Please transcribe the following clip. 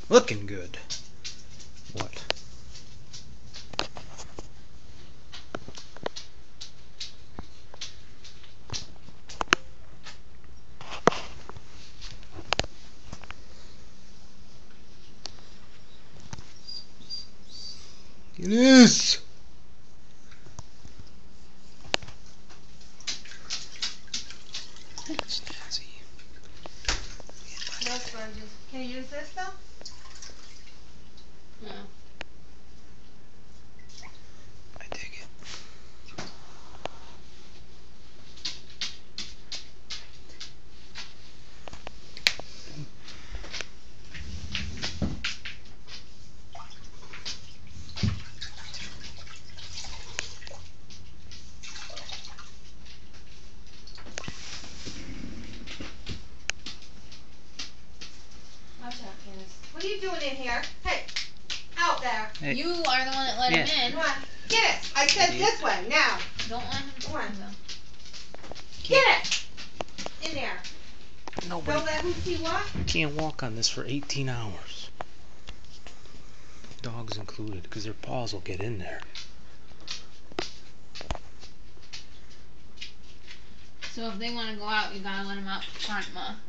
Looking good. What? It is. Snazzy. No sponges. Can you use this though? No. I dig it. Watch out, Candace. What are you doing in here? Hey, out there. Hey. You are the one that let Yeah. him in. Come on, get it. I said this way, now. Don't let him Come on. go. Get it. In there. Nobody Don't let who see what? can't walk on this for 18 hours. Dogs included, because their paws will get in there. So if they want to go out, you gotta let them out front, Ma.